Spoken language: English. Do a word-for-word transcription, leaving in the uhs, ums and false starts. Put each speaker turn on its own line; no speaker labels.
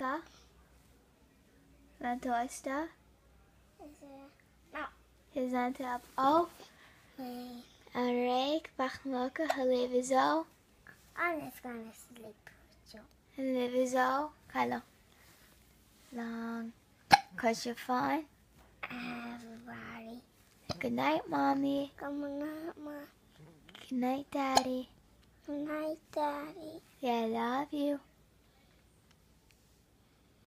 ka? Want hoe is dat?
Nou.
Je bent er op af.
Nee.
En rijk, wacht welke geleven zo.
Anders kan ik sleep. Zo.
En leven zo. Kailo. Long. Cause you're fine.
Everybody.
Good night, mommy.
Come on, Mama.
Good night, daddy.
Good night, Daddy.
Yeah, I love you.